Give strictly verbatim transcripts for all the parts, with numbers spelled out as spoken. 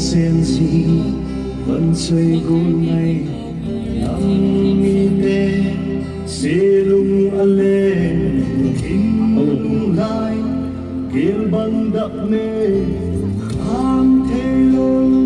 sen si vẫn chơi gôn ngày nắng mi tê xe lung ale kinh lai kiel băng đậm mê khang thế lông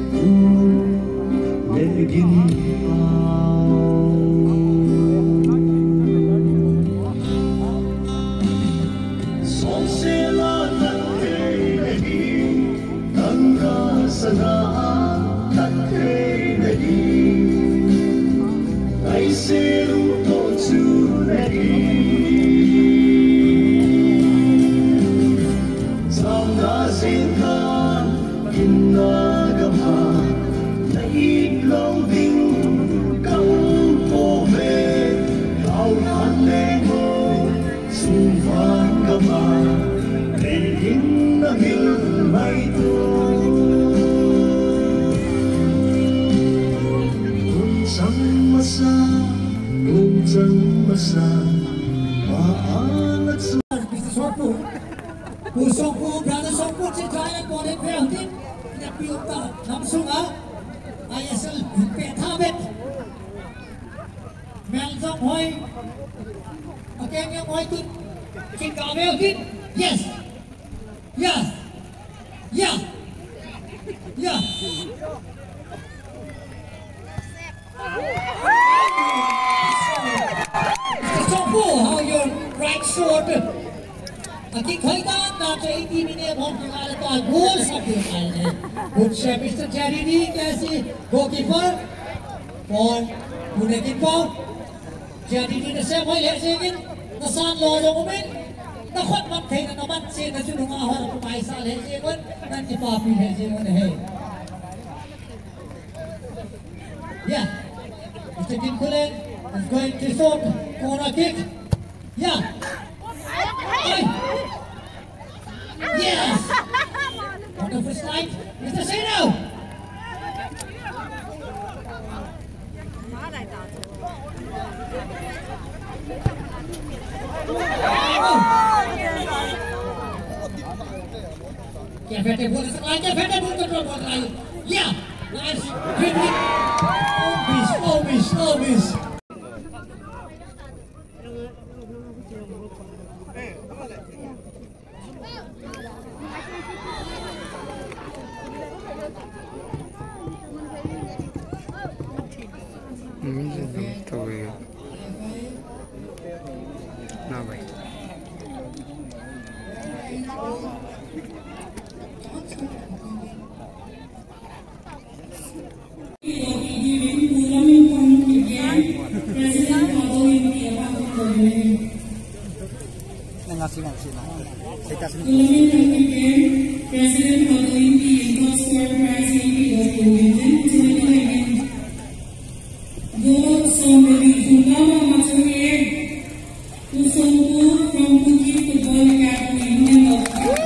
nehginpao song se la nat thế nehi nang ka sana nat thế nehi ai se lu to chu nehi sang na sin kan in na gama nait long ding kang po ve ao han le mo sun phan gama in na mil mai to kun sang masa kun sang masa maalat sa Pusong po, brother song po si China po rin pero din pinapiyot ka namsong ha I S L pethabit Melzong hoy Again yung hoy din Chinkawel din Yes Yeah Yeah Yeah Mister Song po, how your right shoulder Aquí khaidan na to eighty minute home निकाले तो गोल सब निकाले good shot Mister Jerry D कैसे goalkeeper और nehginpao Jerry D ने से भाई ऐसे कि नसान लो लोगों में न खुद मत थे न मत से न चुनुआ हो तो पैसा ले से कौन न चिपापी है से कौन है yeah Mister Kinkulen is going to shoot corner kick yeah Yes! Wonderful slide. Mister Thadou! Get better ball slide. Get better ball control ball slide. Yeah! Nice. Quickly. Oh miss. Oh miss. Oh miss. Tôi nào vậy ngasih ngasih saya kasih President following the top score prize Go from the Bungawa Matsuye to Songpo from Kuki Football Academy and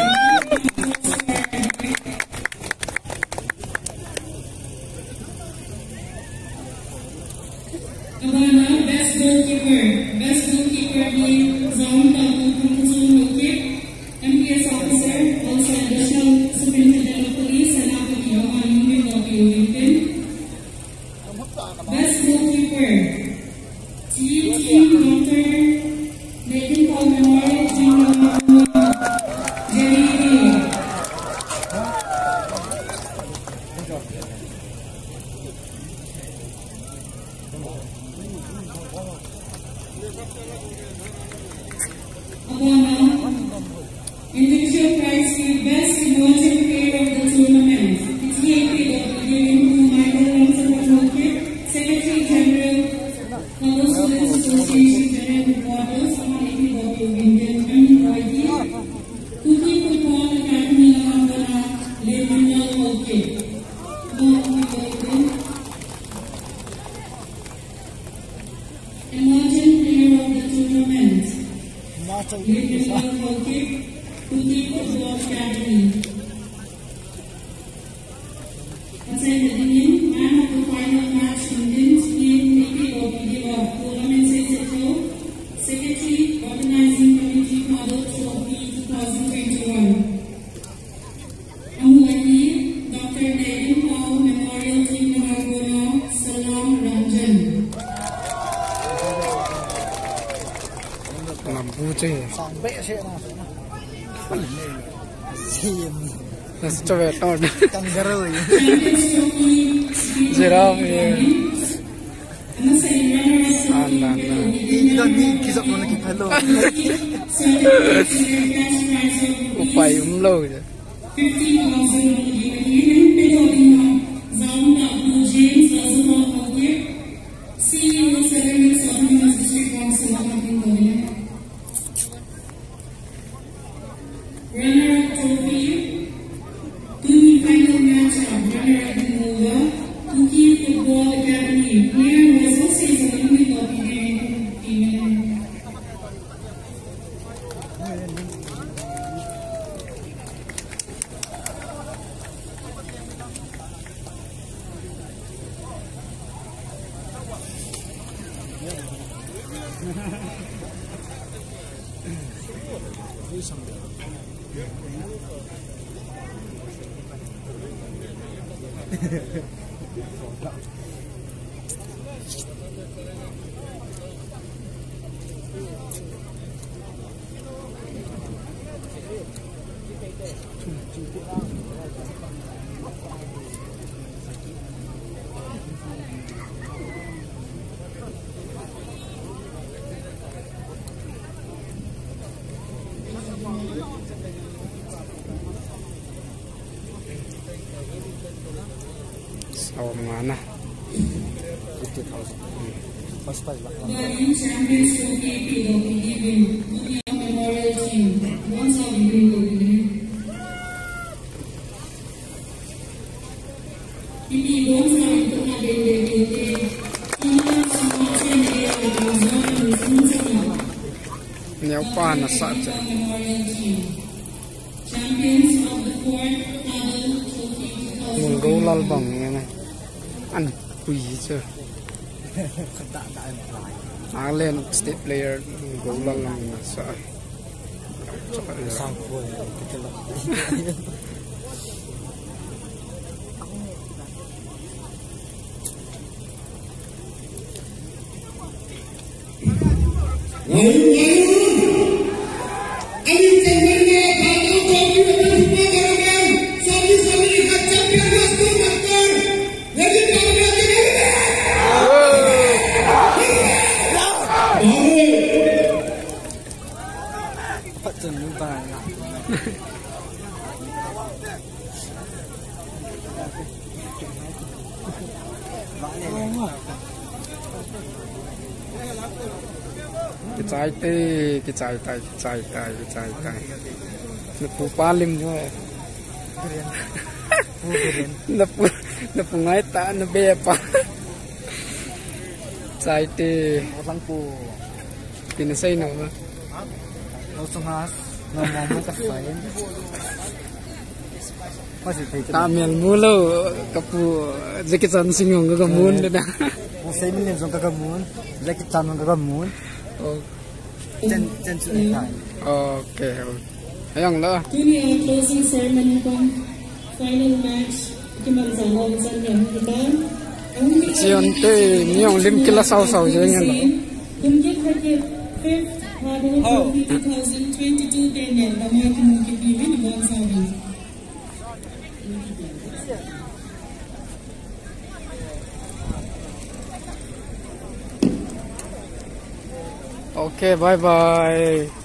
Abana best goalkeeper best goalkeeper di Zone Thadou Promotion Wicket M P S officer also additional superintendent of police and Apatio on Union of Wellington best goalkeeper Team Team Doctor nehginpao Memorial Junior Jerry D Abana individual prize for best emerging player of the tournament T A P of Michael Johnson Wicket Secretary General Thadou Students Association General Headquarters Community of Indian employee Kuki Football Academy Abana Leonel Wicket Emerging player of the tournament Leonel Wicket Kuki Football Academy Attending man of the final match Indian team P P O P D of Tournament Secretary Secretary Organizing Committee Thadou Trophy twenty twenty-one Amulani Doctor chứ sòng bẹ xe nào nó cho về to căng rồi gì đâu anh là 이런 이 기적 오늘 기팔로 upaya um lâu rồi Runner-up trophy, two final matchup, runner-up in Nova, Tuki Football Academy. Here was also a Olympic hockey team. sau mana pas pas The Champions Trophy will be given to the memorial team. Once all given to the Hindi once all itu ada di di nhau qua là sợ chứ Champions of the fourth Thadou Trophy nguồn gấu lal bằng này này ăn quỷ chưa à lên state player gấu lal là sợ sang phôi chân chúng ta cái trái tê cái trái tay cái trái tay cái trái tay nó phụ pa lim thôi nó phụ nó phụ ngay ta nó bê pa trái tê orang pu tin say nào mà Osungas na mama kasain masih tahu tamil mulu kapu jekitan singong kagamun dah Muslim ni zong kagamun lagi tanong kagamun oh jen jen sudah okay ayang lah Kini ang closing ceremony pang final match kimangzalong sa niyang iban. Siyon te niyong lim kila saw saw jangan lah Kumjit Cricket fifth Thadou Trophy twenty twenty-two Daniel damay kumukit biwin ibang sabi. okay bye bye